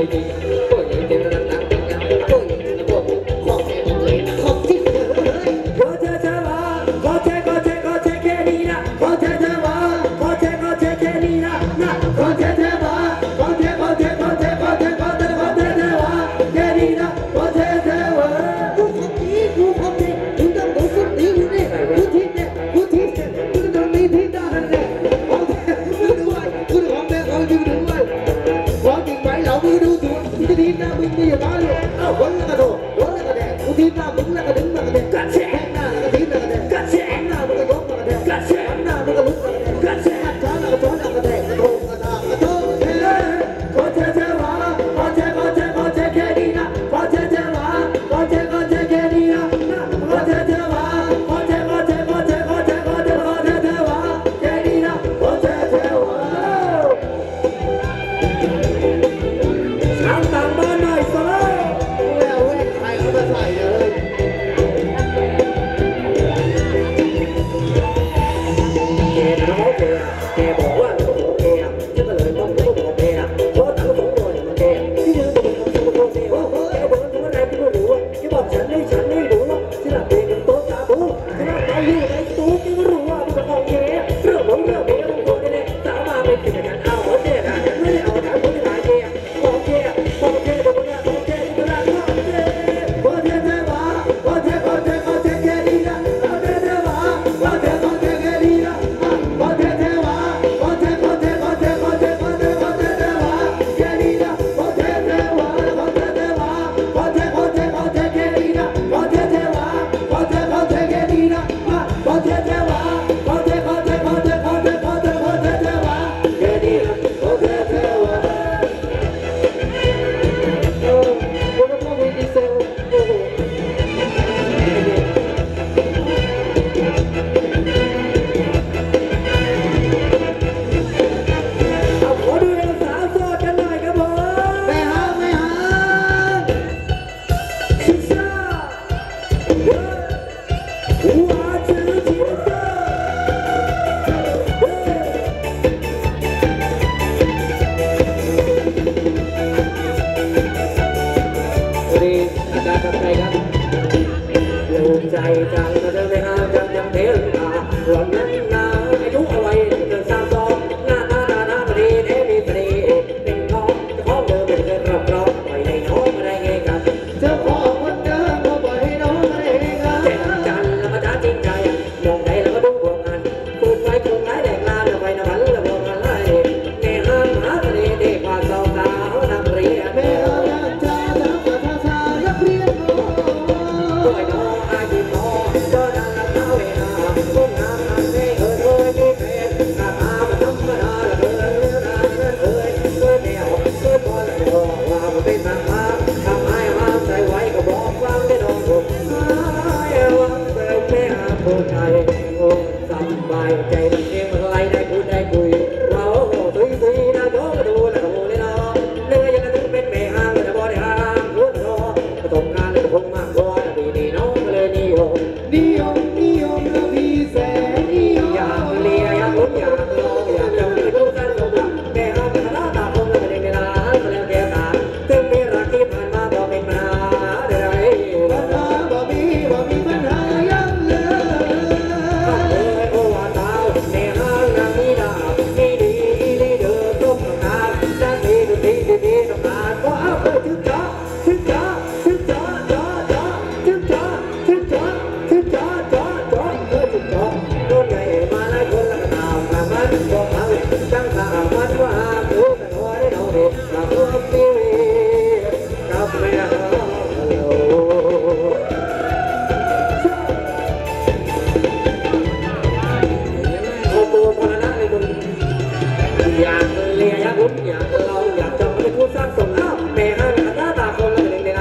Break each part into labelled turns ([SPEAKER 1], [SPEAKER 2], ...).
[SPEAKER 1] อยากเลียอยากลุ้นอยากลองอยากจองไม่พูดสร้างสมอ้าวแม่ห้างตาตาคนละเด็ก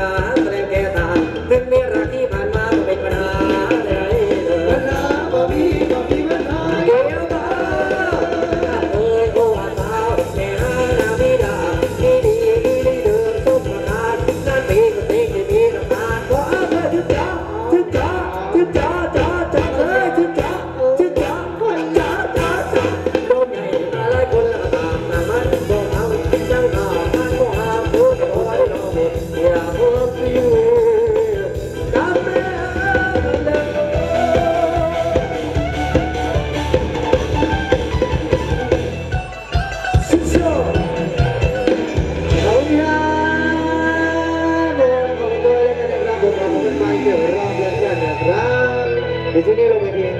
[SPEAKER 1] เดี๋ยวที่นี่ลงไปที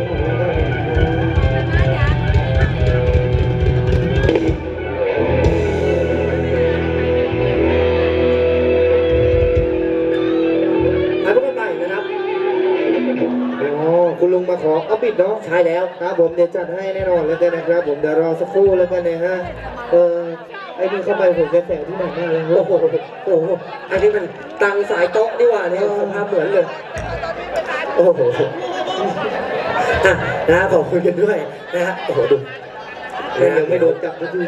[SPEAKER 1] คุณลุงมาขอเอาปิดเนาะใช่แล้วครับผมเดี๋ยวจัดให้แน่นอนแล้วกันนะครับผมเดี๋ยวรอสักครู่แล้วกันนะฮะไอ้นี่เข้าไปผมแกแสงที่ไหนมาเลยโอ้โหโอ้โหอันนี้มันตังสายโต๊ะนี่หว่าเนี่ยสภาพเหมือนเลยโอ้โหนะขอบคุณกันด้วยนะฮะโอ้โหดูยังไม่โดนจับก็คือ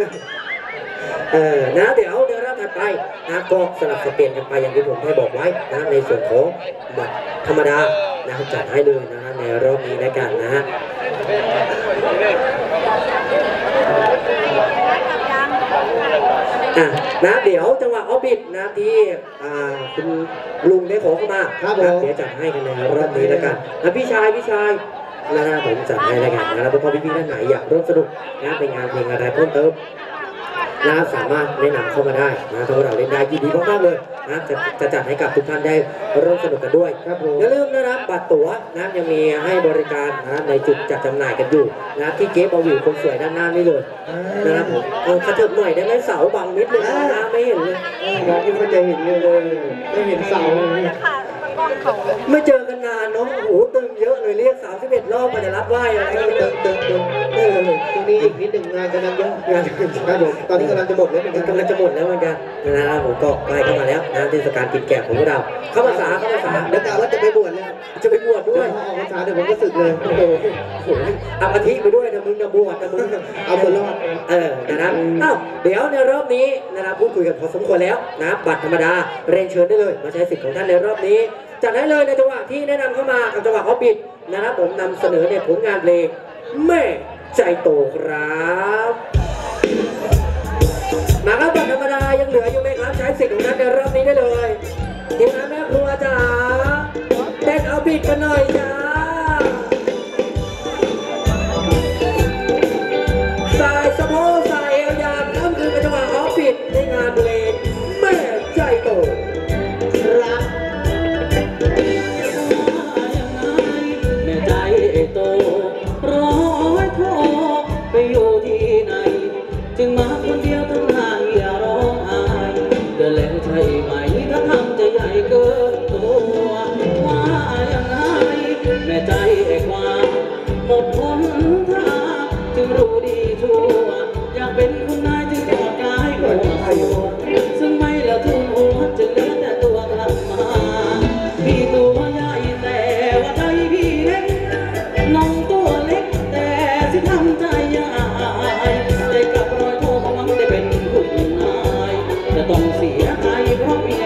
[SPEAKER 1] นะเดี๋ยวรับถัดไปนะก็สลับสับเปลี่ยนกันไปอย่างที่ผมได้บอกไว้นะในส่วนของบัตรธรรมดานะครับจัดให้เลยนะในรอบนี้แล้วกันนะฮะนะเดี๋ยวจังหวะออบิทนะที่คุณลุงได้ขอเข้ามาเดี๋ยวจัดให้กันในรอบนี้แล้วกันนะพี่ชายนะผมจัดให้แล้วกันนะแล้วพอพี่ๆท่านไหนอยากร่วมสนุกนะเป็นงานเพลงอะไรเพิ่มเติมนะสามารถแนะนำเข้ามาได้นะถ้าเราเล่นได้ยินดีมากๆเลยนะจะจัดให้กับทุกท่านได้ร่วมสนุกกันด้วยครับผมอย่าลืมนะครับบัตรตั๋วนะยังมีให้บริการนะในจุดจัดจำหน่ายกันอยู่นะที่เก๊บอวิวคนสวยด้านหน้านี่เลยนะครับผมกระเถิบหน่อยได้ไหมเสาบังนิดนึงนะไม่เห็นเลยนะที่เขาจะเห็นเลยไม่เห็นเสาไม่เจอกันนานเนาะโอ้โหตึงเยอะเลยเรียก31 รอบมาจะรับไหวอะไรก็ตึงตรงนี้อีกนิดหนึ่งงานกำลังเยอะงานครับผมตอนนี้กำลังจะหมดแล้วเหมือนกันนะครับผมก็ใกล้เข้ามาแล้วนะเทศกาลกินแกะของพวกเราเข้าพรรษาเดี๋ยวกล่าวว่าจะไปบวชแล้วจะไปบวชด้วยออกพรรษาเดี๋ยวผมก็สึกเลยโอ้โหเอาอาทิไปด้วยนะมึงจะบวชนะมึงเอาตัวรอดนะครับเดี๋ยวในรอบนี้นะครับพูดคุยกันพอสมควรแล้วนะบัตรธรรมดาเรียนเชิญได้เลยมาใช้สิทธิ์ของท่านในรอบนี้จัดให้เลยในจังหวะที่แนะนำเข้ามากับจังหวะเขาปิดนะครับผมนำเสนอในผลงานเพลงแม่ใจโตครับมาครับบัตรธรรมดายังเหลืออยู่ไหมครับใช้สิทธิ์ของท่านในรอบนี้ได้เลยทีมงานแม่ครัวจ๋าเต้นเอาบิดกันหน่อยจ้าสายสะโพกสายเอวยาวนั่นคือจังหวะเขาปิดในงานเพลงแม่ใจโตรักโตร้อยโทไปอยู่ที่ไหนจึงมาคนเดียวทั้งทางอย่าร้องไห้เดินแล้วใช่ไหมถ้าทำจะใหญ่เกินตัวว่าอย่างไรแม่ใจความหมดหนทางจึงรู้ดีชั่วอยากเป็นคนนายจึงกอดกายหัวซึ่งไม่ละทุ่มหัวจึงเหลือแต่ตัวทำมาพี่ตัวใหญ่แต่ว่าใจพี่เล็กน้องตัวเล็กแต่สิทำใจยายใจกับรอยโทษหวังได้เป็นผู้นายจะต้องเสียใจเพราะมี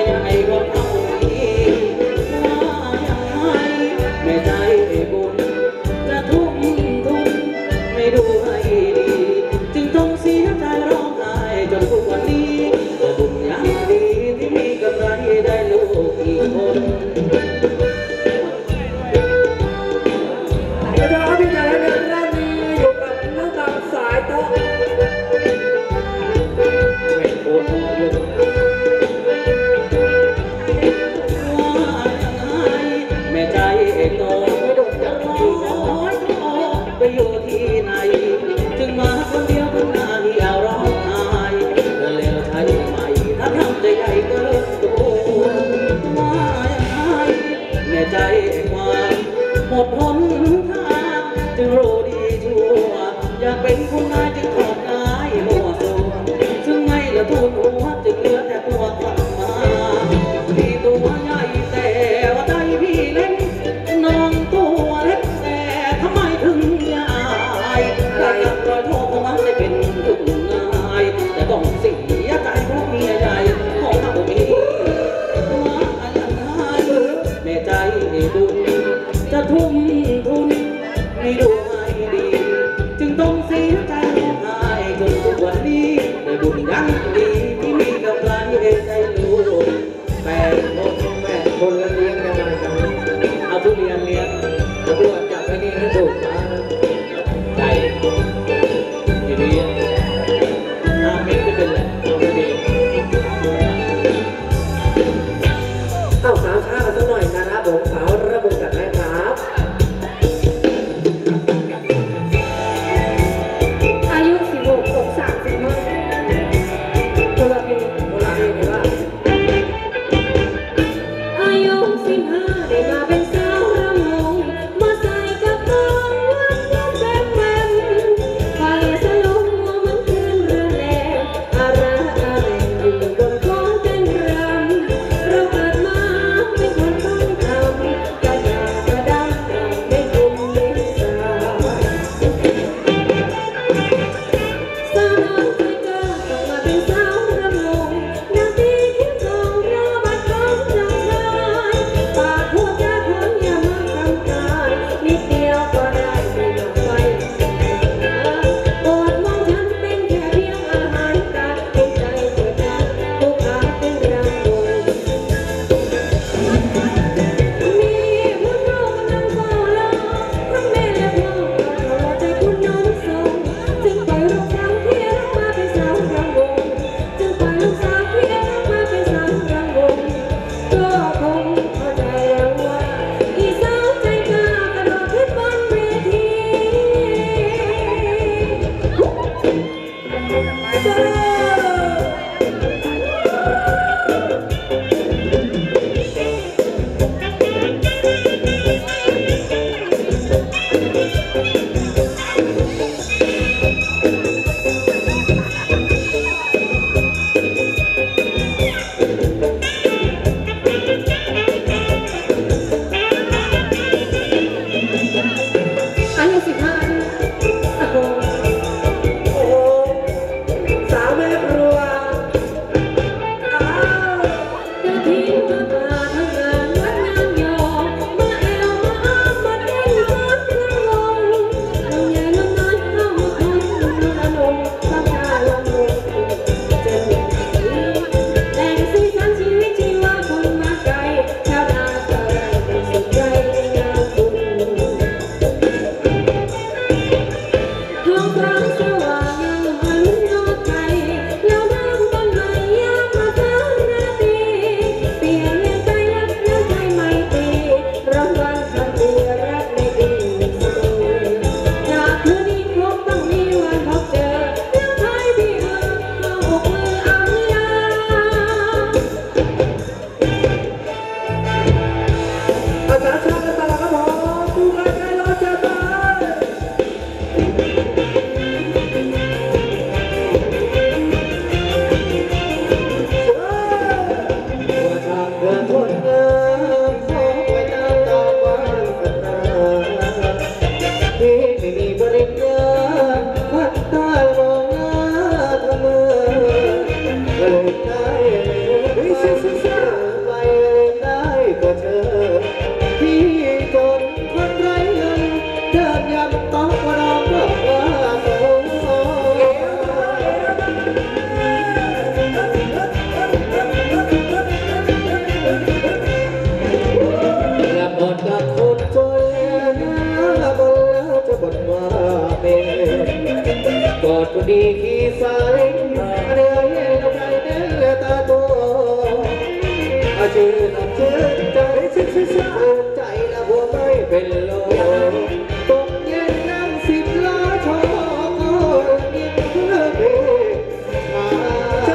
[SPEAKER 2] ชื่นชื่นใจชื่นใจแล้วหัวไม่เป็นลมตกเย็นนั่ง10 ล้อชอยิ้มเพื่อเพมาใจ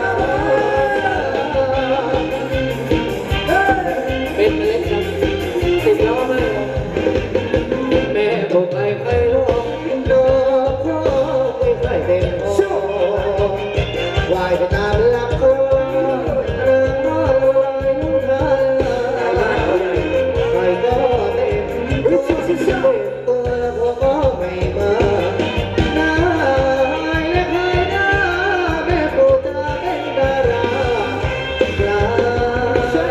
[SPEAKER 2] เป็นเล็กครับ10 ล้อไม่แม่บอกใครร้องดอกพ่อไม่ใครเต็มโอวายไปตามหลักคอเรื่องน้อยลอยลุ่งทางใครก็เต็มรู้สึกเสียตัวแล้วพอก็ไม่มาหน้าและใครหน้าแม่ปู่ตาเป็นดาราปลาใช่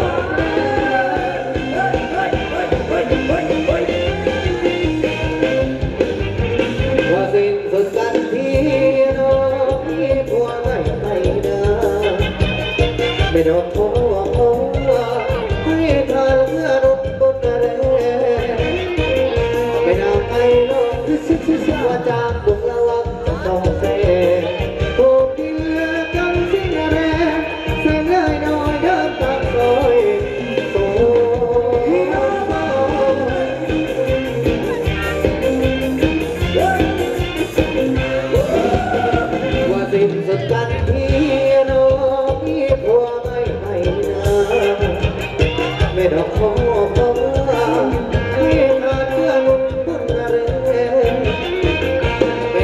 [SPEAKER 2] ว่าสิ้นสุดกันที่น้องมีผัวไม่ได้ไม่ดอกโอ้ให้ทานเพื่อรุนบนอะไรไม่นำไปน้องว่าจากบุกละวังจะต้องเซ่ถูกที่เหลือกันสิ้นแรงเส้นเลยน้อยเดินตามซอยโซ่ว่าสิ้นสุดกันที่น้องมีผัวไม่นาไม่ดอกขอให้ทานเพื่อลุ่นพุ่นอะไรไม่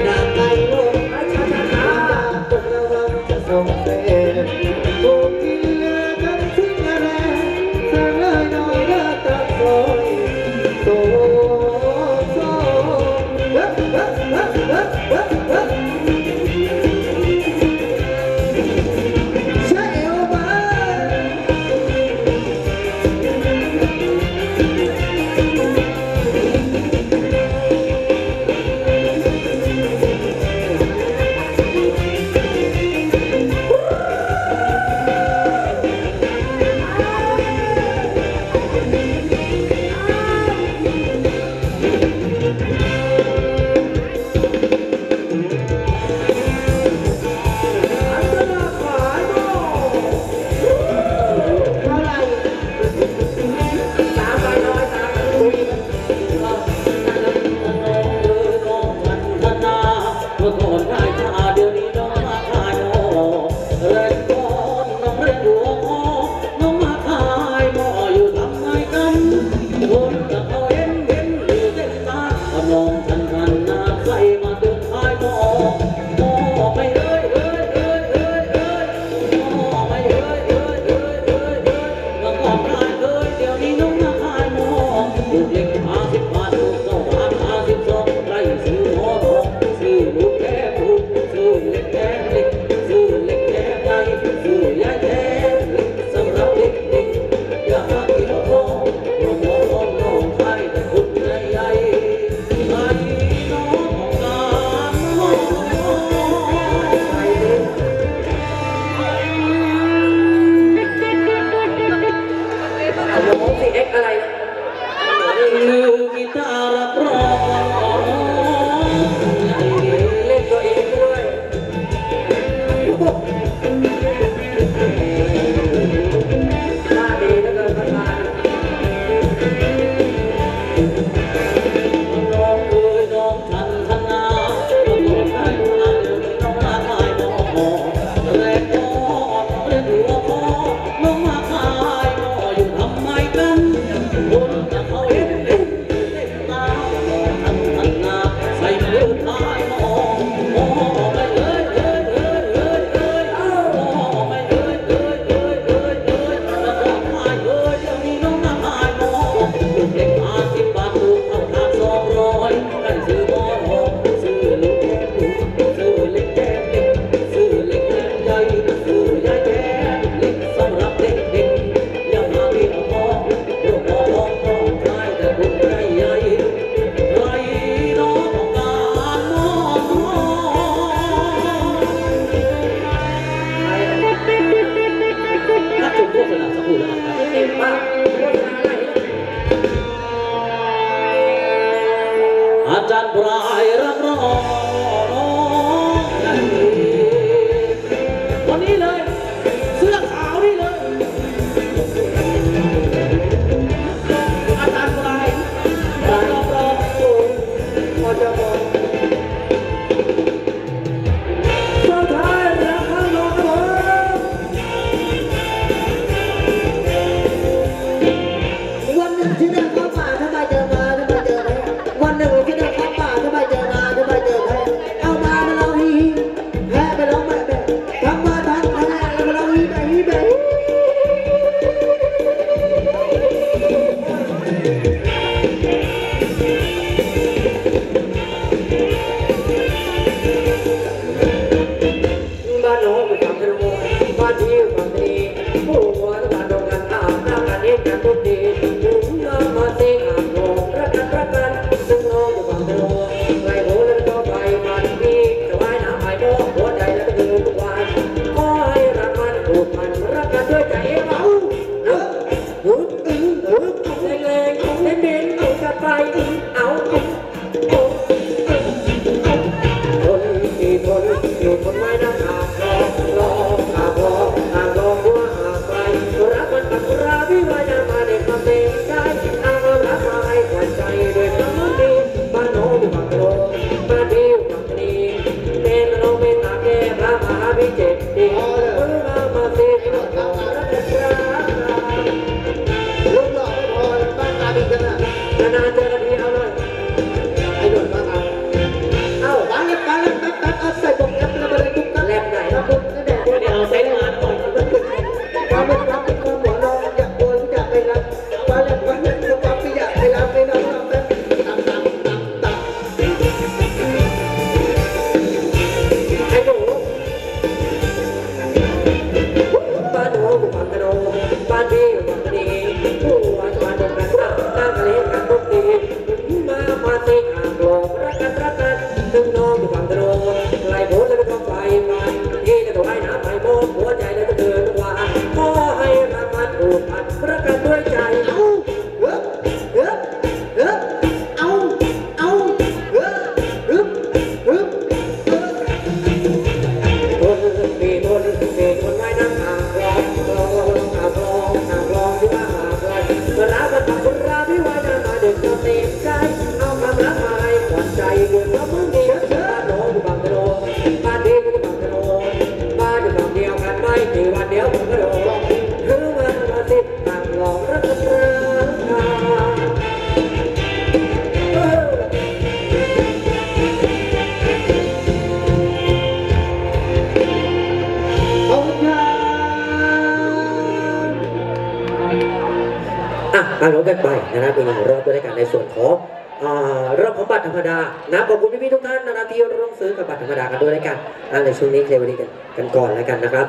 [SPEAKER 1] มาลุ้นกันไปนะครับเป็นรอบด้วยกันในส่วนของรอบของบัตรธรรมดานะขอบคุณพี่ๆทุกท่านนะครับที่ร่วมซื้อกับบัตรธรรมดากันด้วยกันในช่วงนี้เคลียร์วันนี้กันก่อนแล้วกันนะครับ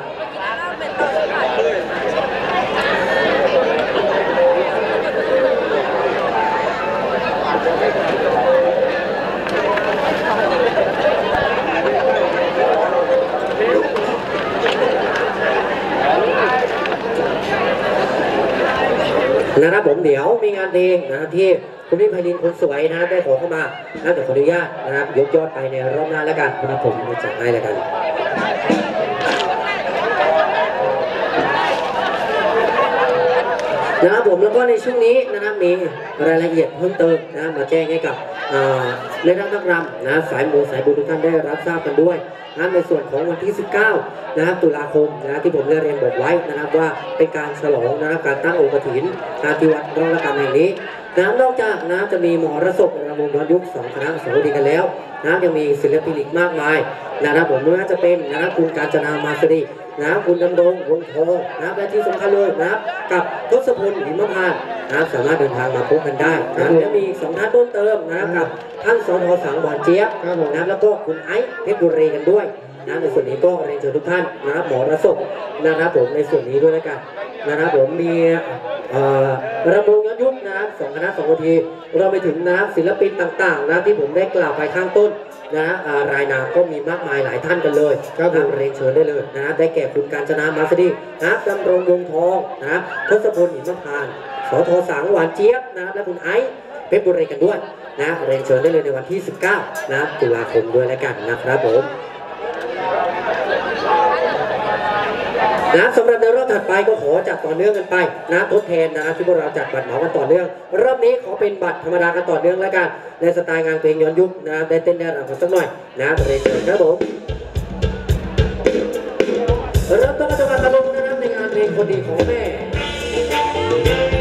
[SPEAKER 1] นะครับผมเดี๋ยวมีงานเพลงนะที่คุณพี่ไพลินคนสวยนะได้ขอเข้ามานะแต่ขออนุญาตนะครับยกยอดไปในรอบหน้าแล้วกันนะครับผมจะจัดให้แล้วกันนะครับผมแล้วก็ในช่วงนี้นะครับมีรายละเอียดเพิ่มเติมนะมาแจ้งให้กับในด้านนักรำนะสายมูสายบุญทุกท่านได้รับทราบกันด้วยนะในส่วนของวันที่ 19 นะครับตุลาคมนะที่ผมได้เรียนบอกไว้นะครับว่าเป็นการฉลองนะครับการตั้งองค์กฐินที่วัดร่องระกำแห่งนี้นอกจากนะจะมีมหรสพระวงย้อนยุค2คณะ2วทีกันแล้วนะยังมีศิลปินอีกมากมายนะครับผมไม่ว่าจะเป็นนะครับคุณกาญจนามาสดีนะคุณดำรงวงทองนะและที่สำคัญเลยนะครับกับทศพลหิมพานต์นะสามารถเดินทางมาพบกันได้นะและมี2ท่านเพิ่มเติมนะครับกับท่านสท.สังวรเจี๊ยบนะแล้วก็คุณไอซ์เพชรบุรีกันด้วยนะในส่วนนี้ก็เรียนเชิญทุกท่านนะครับหมอรสพนะครับผมในส่วนนี้ด้วยแล้วกันนะครับผมมีระบบย้อนยุคนะครับ2คณะ2วทีเราไปถึงนะครับศิลปินต่างๆนะที่ผมได้กล่าวไปข้างต้นนะรายนามก็มีมากมายหลายท่านกันเลยครับผมเรียนเชิญได้เลยนะได้แก่คุณกาญจนามาสดีนะดำรงวงทองนะทศพลหิมพานต์สท.สังวรเจี๊ยบนะและคุณไอซ์เพชรบุรีกันด้วยนะเรียนเชิญได้เลยในวันที่ 19 นะตุลาคมด้วยแล้วกันนะครับผมนะสำหรับในรอบถัดไปก็ขอจัดต่อเนื่องกันไปนะทดแทนนะที่พวกเราจัดบัตรเหมากันต่อเนื่องรอบนี้ขอเป็นบัตรธรรมดากันต่อเนื่องแล้วกันในสไตล์งานเพลงย้อนยุคนะได้เต้นได้รำกันสักหน่อยนะเรียนเชิญครับผมเริ่มต้นกันจากการตะลุงนะครับในงานเพลงคนดีของแม่